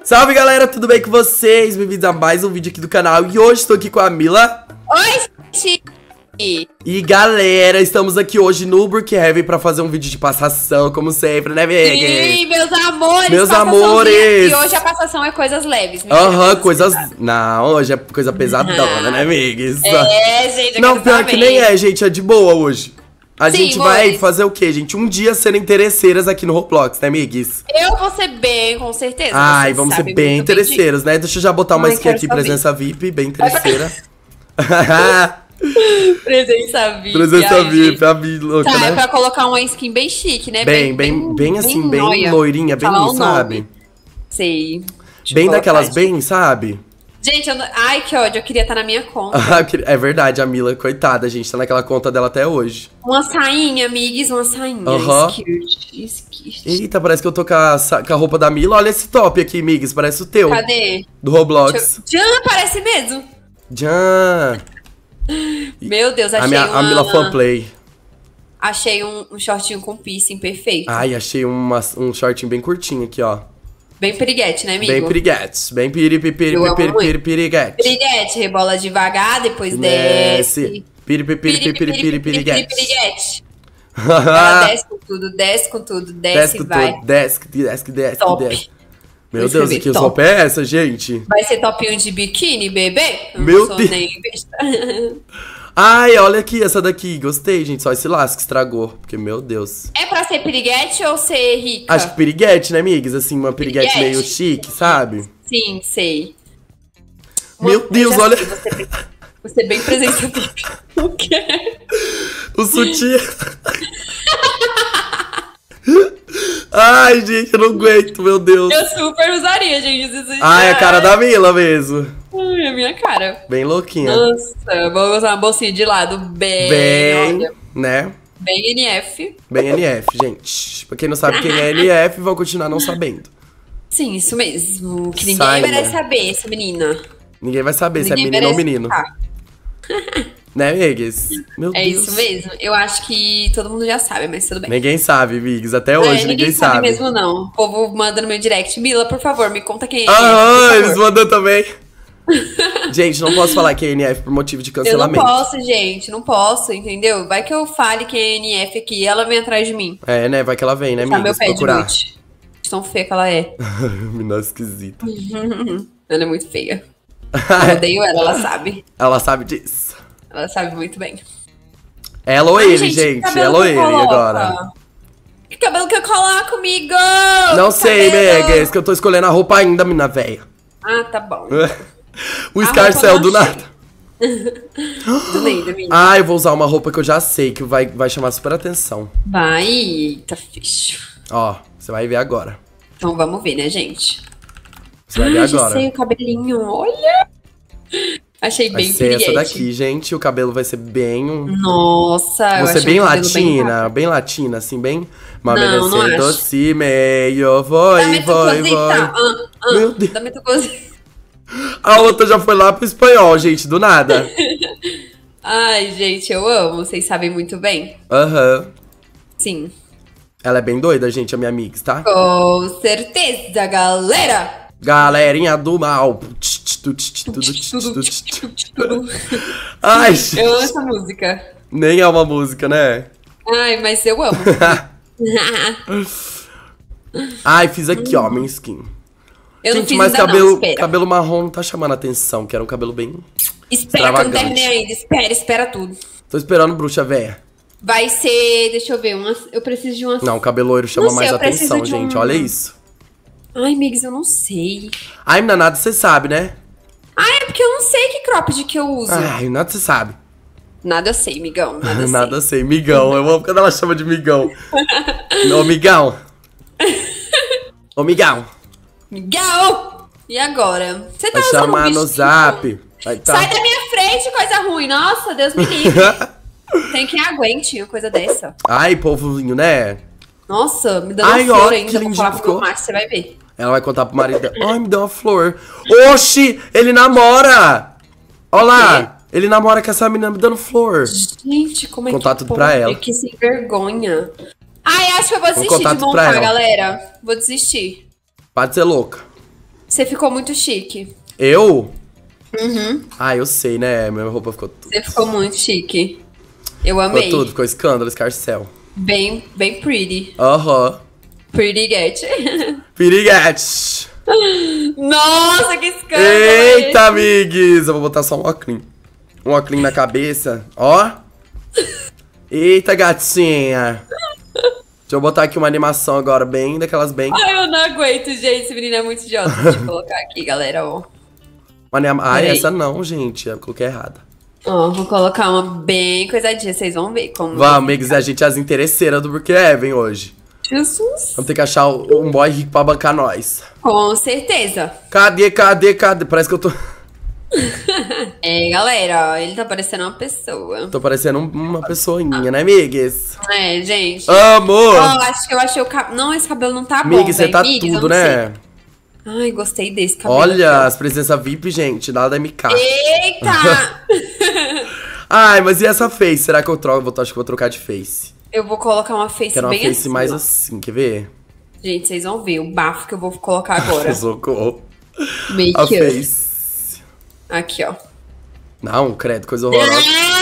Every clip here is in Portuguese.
Salve galera, tudo bem com vocês? Bem-vindos a mais um vídeo aqui do canal. E hoje estou aqui com a Mila. Oi, gente! E galera, estamos aqui hoje no Brookhaven pra fazer um vídeo de passação, como sempre, né, Meg? Sim, meus amores! Meus amores! E hoje a passação é coisas leves. Aham, coisas... Não, hoje é coisa pesadona, né, Meg? É, gente, não, pior que nem é, gente, é de boa hoje. A Sim, gente vai fazer o quê, gente? Um dia sendo interesseiras aqui no Roblox, né, amigues? Eu vou ser bem, com certeza. Ai, vamos ser bem interesseiros, né? Deixa eu já botar uma skin aqui, presença VIP, bem interesseira. Presença VIP. Presença VIP, a Vi louca, tá, né? é pra colocar uma skin bem chique, né? Bem assim, bem noia. loirinha, bem, Falar o sabe? nome. Sei. Deixa Bem eu daquelas colocar, bem, sabe? Gente, ai, que ódio, eu queria estar na minha conta. É verdade, a Mila, coitada, gente, tá naquela conta dela até hoje. Uma sainha, amigues, uma sainha. Skirt. Eita, parece que eu tô com a roupa da Mila. Olha esse top aqui, amigues, parece o teu. Cadê? Do Roblox. Jan, parece mesmo. Jan. Meu Deus, achei A Mila Fanplay. Achei um shortinho com piercing perfeito. Ai, achei um shortinho bem curtinho aqui, ó. Bem piriguete, né, amigo? Bem piriguetes. Bem piriguete. Piriguete, rebola devagar, depois desce. Piriguete. Ela desce com tudo, desce e vai. Desce. Top. Meu Deus, que roupa é essa, gente? Vai ser topinho de biquíni, bebê? Meu Deus. Ai, olha aqui, essa daqui. Gostei, gente. Só esse laço que estragou. Porque, meu Deus. É pra ser piriguete ou ser rica? Acho que piriguete, né, amigas? Assim, uma piriguete meio chique, sabe? Sim, sei. Meu Deus, olha. Você bem presença. O quê? O sutiã. Ai, gente, eu não aguento, meu Deus. Eu super usaria, gente. Ai, a cara da Mila mesmo. Ai, a minha cara. Bem louquinha. Nossa, vou usar uma bolsinha de lado bem, olha, né? Bem NF. Bem NF, gente. Pra quem não sabe quem é NF, vão continuar não sabendo. Sim, isso mesmo. Que ninguém merece saber, essa menina. Ninguém vai saber se é menina ou menino. Né, amigas? Meu Deus. É isso mesmo. Eu acho que todo mundo já sabe, mas tudo bem. Ninguém sabe, amigas. Até hoje ninguém sabe. Mesmo não. O povo manda no meu direct. Mila, por favor, me conta quem é. Eles mandam também. Gente, não posso falar que é NF por motivo de cancelamento. Eu não posso, gente. Não posso, entendeu? Vai que eu fale que é NF aqui e ela vem atrás de mim. É, né? Vai que ela vem, né, amigas? Meu pé procurar. de noite. Tão feia que ela é. Menina esquisita. Ela é muito feia. Eu odeio ela sabe. Ela sabe disso. Ela sabe muito bem. Ela ou ele, gente? Ela ou ele agora? Que cabelo que eu coloco, amigo? Não sei, Meg. É isso que eu tô escolhendo a roupa ainda, mina velha. Ah, tá bom. O Scarcel do nada. Do nada, menina. Ah, eu vou usar uma roupa que eu já sei que vai chamar super atenção. Vai, tá fixe. Ó, você vai ver agora. Então vamos ver, né, gente? Você vai ver agora. Já sei o cabelinho, olha. Achei bem piriguete. Essa daqui, gente. O cabelo vai ser bem... Nossa, Você bem latina, bem latina, assim, bem... Não doce meio, vai. Meu Deus. Dá muito cozita. A outra já foi lá pro espanhol, gente, do nada. Ai, gente, eu amo. Vocês sabem muito bem. Aham. Sim. Ela é bem doida, gente, a minha amiga, tá? Com certeza, galera. Galerinha do mal. Ai, gente. Eu amo essa música. Nem é uma música, né? Ai, mas eu amo. Ai, fiz aqui, ó, minha skin. Eu gente, não fiz mas ainda cabelo marrom não tá chamando a atenção, que era um cabelo bem Espera, que eu não terminei ainda. Espera tudo. Tô esperando, bruxa véia. Vai ser, deixa eu ver, eu preciso de uma... Não, o cabelo loiro chama mais atenção, gente, olha isso. Ai, Migs, eu não sei. Ai, menina, nada você sabe, né? Ai, é porque eu não sei que cropped que eu uso. Ai, nada você sabe. Nada sei, migão, nada sei, migão. Eu amo quando ela chama de migão. Ô, migão. Ô, migão. Migão! E agora? Você tá vai usando chamar no zap. Sai da minha frente, coisa ruim. Nossa, Deus me livre. Tem quem aguente uma coisa dessa. Ai, povozinho, né? Nossa, me dando uma flor ainda. Que lindinho ficou. Você vai ver. Ela vai contar pro marido dela. Ai, me deu uma flor. Oxi, ele namora. Olha lá. Ele namora com essa menina me dando flor. Gente, como é que contar tudo pra ela. Que sem vergonha. Ai, acho que eu vou desistir de montar, galera. Vou desistir. Pode ser louca. Você ficou muito chique. Eu? Uhum. Ah, eu sei, né? Minha roupa ficou tudo. Você ficou muito chique. Eu Ficou amei. tudo, ficou escândalo, escarcel. Bem pretty. Aham. Pretty get. Piriguete. Nossa, que escândalo! Eita, amigues! Eu vou botar só um óculos. Um óculos na cabeça. Ó. Eita, gatinha. Deixa eu botar aqui uma animação agora, bem daquelas bem... Ai, eu não aguento, gente. Esse menino é muito idiota. Deixa eu colocar aqui, galera, ó. Ai, Peraí. essa não, gente. Eu coloquei errada. Ó, vou colocar uma bem coisadinha. Vocês vão ver como... Vamos, amigos, a gente é as interesseiras do Brookhaven hoje. Jesus. Vamos ter que achar um boy rico pra bancar nós. Com certeza. Cadê? Parece que eu tô... É, galera, ó, ele tá parecendo uma pessoa. Tô parecendo uma pessoinha, né, amigues? É, gente. Amor! Ó, acho que eu achei o cabelo... Não, esse cabelo não tá bom, Amigues, você velho. tá Migs, eu tudo, não né? sei. Ai, gostei desse cabelo. Olha, aqui, as presenças VIP, gente, nada da MK. ó. Eita! Ai, mas e essa face? Será que eu troco? Acho que vou trocar de face. Eu vou colocar uma face Quero uma bem face assim, mais ó. assim, quer ver? Gente, vocês vão ver o bafo que eu vou colocar agora. Socorro. Make A up. face. Aqui, ó. Não, credo, coisa horrorosa.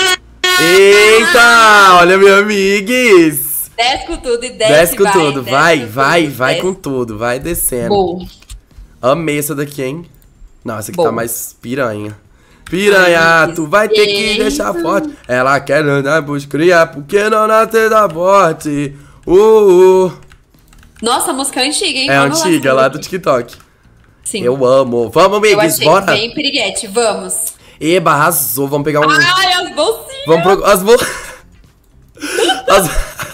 Eita! Olha, meu amigues! Desce com tudo e desce, Desce com vai, tudo, desce vai, com vai, tudo, vai desce. com tudo, vai descendo. Bom. Amei essa daqui, hein? Não, essa aqui Bom. tá mais piranha. Piranha, Ai, tu vai ter que eita. deixar forte. Ela quer andar buscar criar, porque não nascer da morte. Nossa, a música é antiga, hein? É Vamos lá, antiga, lá do Felipe. TikTok. Sim. Eu amo. Vamos, Eu amigues, achei bora. bem piriguete. Vamos. Eba, arrasou. Vamos pegar um... Ai, as bolsinhas. Vamos pro... As bol... As...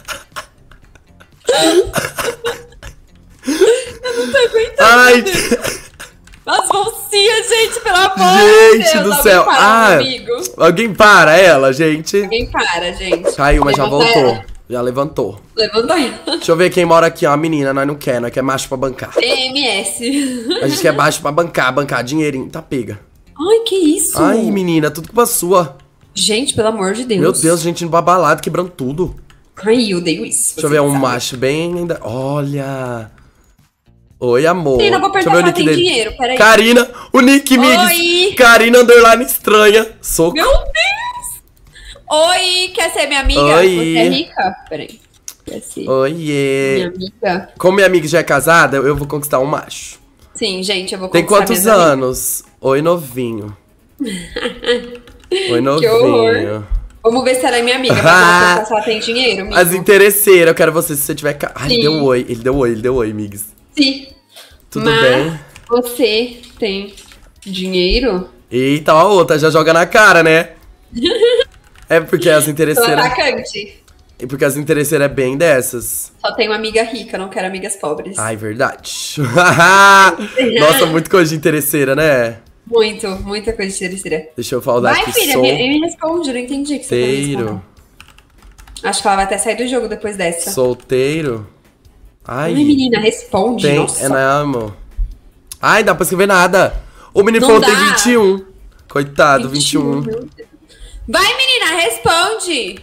Ai, As bolsinhas, gente, pelo amor de gente Deus. do Alguém céu. para, Ah, meu amigo. alguém para ela, gente. Alguém para, gente. Caiu, mas já Levanta voltou. ela. Já levantou. Levanta ela. Deixa eu ver quem mora aqui, ó. A menina, nós não quer macho pra bancar. TMS. A gente quer baixo pra bancar dinheirinho. Tá pega. Ai, que isso? Ai, menina, tudo culpa sua. Gente, pelo amor de Deus. Meu Deus, gente indo pra balada, quebrando tudo. Ai, eu odeio isso. Deixa eu ver um macho bem ainda. Olha. Oi, amor. Menina, eu vou Deixa eu ver o perguntar se nick ela tem dele. dinheiro, peraí. Karina, o nick, Oi. Migs. Karina underline estranha. Soco. Meu Deus! Oi, quer ser minha amiga? Oi. Você é rica? Peraí. Quer ser minha Oiê. amiga? Como minha amiga já é casada, eu vou conquistar um macho. Sim, gente, eu vou Tem conquistar quantos minhas amigas. anos? Oi, novinho. Oi, Que novinho. horror. Vamos ver se ela é minha amiga. Pra perguntar se ela tem dinheiro, amigo. As interesseiras, eu quero você se você tiver... Ai, ele Sim. deu oi, ele deu oi, Migs. Sim. Tudo Mas bem? você tem dinheiro? Eita, ó a outra, já joga na cara, né? É porque as Sou interesseiras... atacante. É porque as interesseiras é bem dessas. Só tenho amiga rica, não quero amigas pobres. Ai, verdade. Nossa, muito coisa de interesseira, né? Muito, muita coisa de terceira. Deixa eu falar Vai, que filha, sou me responde, eu não entendi o que você tá me solteiro. respondendo. Acho que ela vai até sair do jogo depois dessa. Solteiro. Ai, Ai, menina, responde, tem... nossa. É não. Ai, dá pra escrever nada. O menino Não falou que tem dá. 21. Coitado, 21. meu Deus. Vai, menina, responde.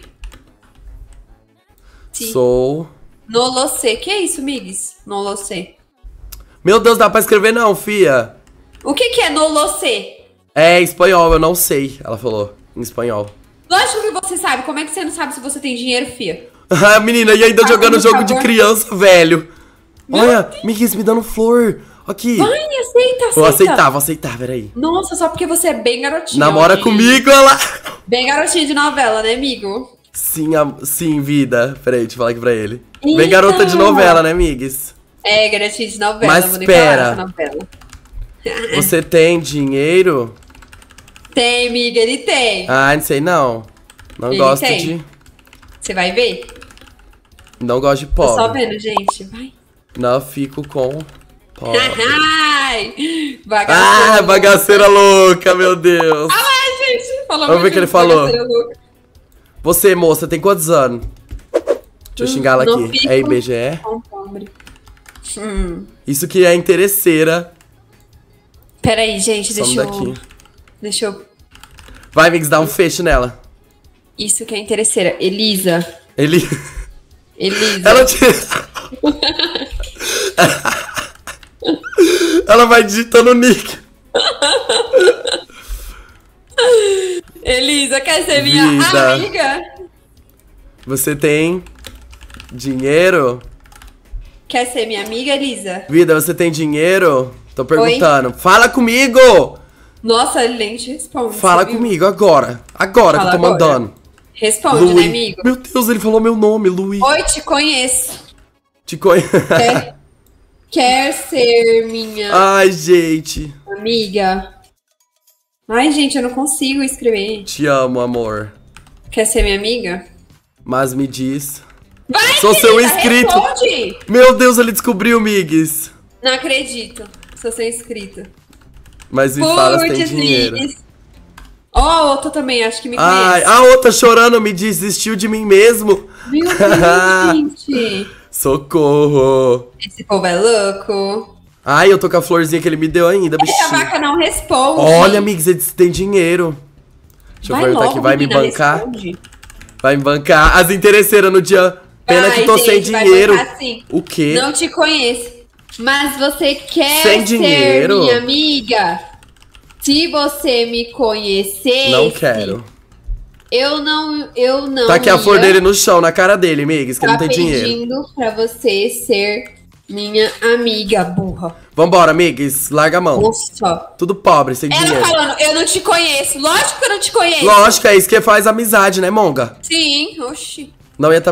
Sim. Sou... Nolocê. Que é isso, Migs? Nolocê. Meu Deus, dá pra escrever não, fia. O que é nolocê? É espanhol, eu não sei. Ela falou, em espanhol. Lógico que você sabe. Como é que você não sabe se você tem dinheiro, fia? Ah, menina, e ainda Ah, jogando por jogo de favor. criança, velho. Olha, Miguel me dando flor. Aqui. Vai, aceita. Vou aceitar, peraí. Nossa, só porque você é bem garotinho. Namora de- comigo, olha lá. Bem garotinho de novela, né, amigo? Sim, sim, vida. Peraí, deixa eu falar aqui pra ele. Eita. Bem garota de novela, né, Migues? É, garotinho de novela. Mas vou nem pera. falar dessa novela. Você tem dinheiro? Tem, amiga, ele tem. Ah, não sei não. Não Ele gosto tem. de... Você vai ver? Não gosto de Tô só pobre. vendo, gente. Vai. Não fico com pobre. Ai, bagaceira. Ah, bagaceira louca, meu Deus. Ai, gente. Falou Vamos ver o muito que ele de falou. bagaceira louca. Você, moça, tem quantos anos? Deixa eu xingar ela Não aqui. fico É IBGE? com pobre. Isso que é interesseira. Peraí, gente, Some deixa eu... daqui. Deixa eu... Vai, Mix, dá um fecho nela. Isso que é interesseira. Elisa. Ele... Elisa. Ela te... Ela vai digitando o nick. Elisa, quer ser minha Vida. amiga? Você tem dinheiro? Quer ser minha amiga, Elisa? Vida, você tem dinheiro? Tô perguntando. Fala comigo! Nossa, ele nem te responde. Fala você viu? comigo agora. Agora Fala que eu tô agora. mandando. Responde, né, amigo? Meu Deus, ele falou meu nome, Luiz. Oi, te conheço. Te conheço. Quer ser minha Ai, gente. amiga? Ai, gente, eu não consigo escrever. Te amo, amor. Quer ser minha amiga? Mas me diz. Vai, Sou seu querida, inscrito. Responde. Meu Deus, ele descobriu, Migs. Não acredito. Sou seu inscrito. Mas me fala se tem Puts, dinheiro. Migs. Ó, a outra também, acho que me Ai, conhece. a outra chorando me desistiu de mim mesmo. Meu Deus, gente. Socorro. Esse povo é louco. Ai, eu tô com a florzinha que ele me deu ainda, Essa bichinho. vaca não responde. Olha, Migs, ele tem dinheiro. Deixa eu Vai perguntar logo, aqui, vai me menina, bancar? responde. Vai me bancar. As interesseiras no dia. Pena que Ai, tô sem gente, vai dinheiro. bancar sim. O quê? Não te conheço. Mas você quer Sem ser dinheiro? minha amiga? Se você me conhecesse... Não quero. Eu não Tá aqui a flor ia dele no chão, na cara dele, Migs, que ele tá não tem dinheiro. pedindo pra você ser minha amiga, burra. Vambora, Migs, larga a mão. Nossa. Tudo pobre, sem Ela dinheiro. falando, eu não te conheço. Lógico que eu não te conheço. Lógico, é isso que faz amizade, né, Monga? Sim, oxi. Não ia tá...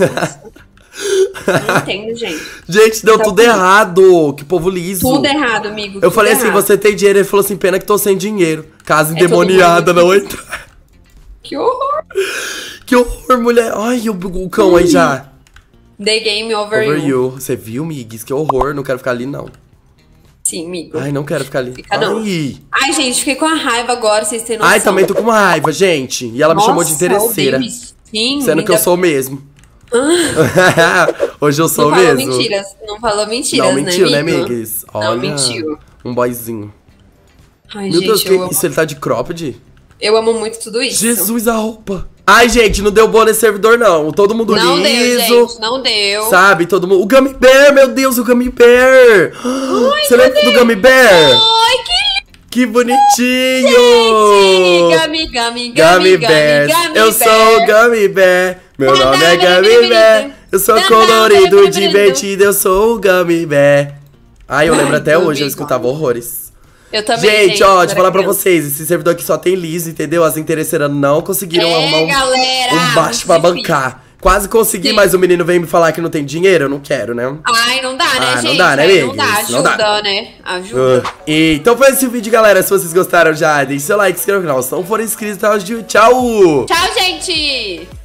Não entendo, gente. Gente, deu Então, tudo errado. Que povo liso. Tudo errado, amigo. Eu tudo falei assim, errado. você tem dinheiro? Ele falou assim, pena que tô sem dinheiro. Casa todo endemoniada, mundo não liso. entra. Que horror. Que horror, mulher. Ai, o cão aí já. The game over, Over you. you. Você viu, Migs? Que horror. Não quero ficar ali, não. Sim, amigo. Ai, não quero ficar ali. Fica não. Ai. Ai, gente, fiquei com a raiva agora, vocês têm noção. Ai, também tô com uma raiva, gente. E ela me chamou de interesseira. Sim, Sendo que eu sou mesmo. Hoje eu sou não falou mesmo. mentiras. Não falou mentiras, Não mentiu, né, amigo? Migs? Olha, Não mentiu. um boyzinho. Ai, Meu gente, Deus, que eu amo, isso? Ele tá de cropped? eu amo muito tudo isso. Jesus, a roupa. Ai, gente, não deu bom nesse servidor, não. Todo mundo Não liso. deu, gente, não deu. Sabe, todo mundo... O Gummy Bear, meu Deus, o Gummy Bear. Você lembra do Gummy Bear? Ai, que Que bonitinho. Gummy, gummy, Gummy Bear. Eu sou o Gummy Bear. Meu nome é Gummy Bear. Eu sou colorido, divertido. Eu sou o Gummy Bear. Ai, eu lembro até hoje, eu escutava horrores. Eu também, Gente, ó, deixa eu falar pra criança. vocês. Esse servidor aqui só tem liso, entendeu? As interesseiras não conseguiram arrumar galera, um baixo pra difícil. bancar. Quase consegui, Sim. mas o menino veio me falar que não tem dinheiro. Eu não quero, né? Ai, não dá, né, Ah, não gente? dá, né, Aí amigos? não dá, Não ajuda, dá. né? Ajuda. Então foi esse vídeo, galera. Se vocês gostaram, já deixe seu like, se inscreva no canal. Se não forem inscritos, tchau. Tchau, gente!